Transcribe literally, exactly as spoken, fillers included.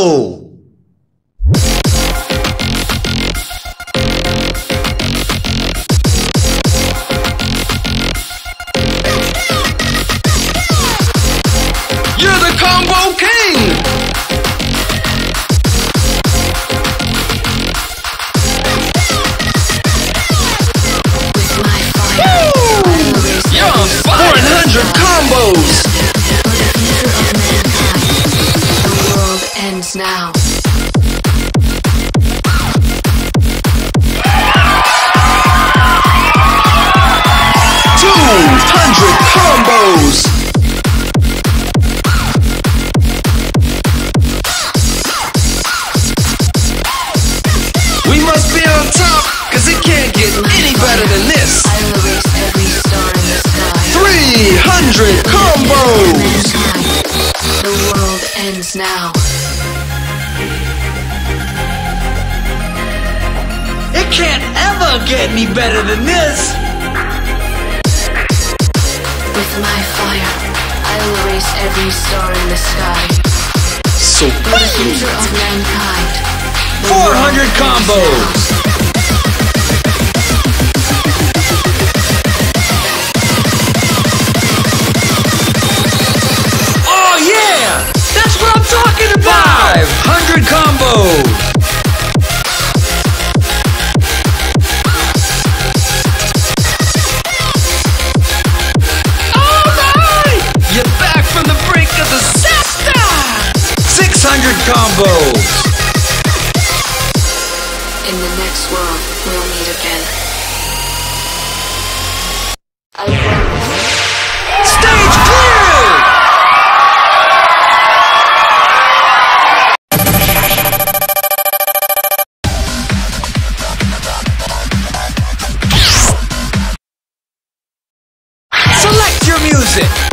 combo! You're the combo king! four hundred combos! The world ends now. two hundred combos! We must be on top, cause it can't get any better than this! I'll erase every star in the sky. three hundred combos! The world ends now. It can't ever get any better than this! With my fire, I'll erase every star in the sky. So For the future of mankind. the four world hundred ends combos! Oh yeah! That's what I'm talking about! five hundred combos! You're back from the brink of disaster! six hundred combos! In the next world, we'll meet again. I will. Stage cleared! Select your music!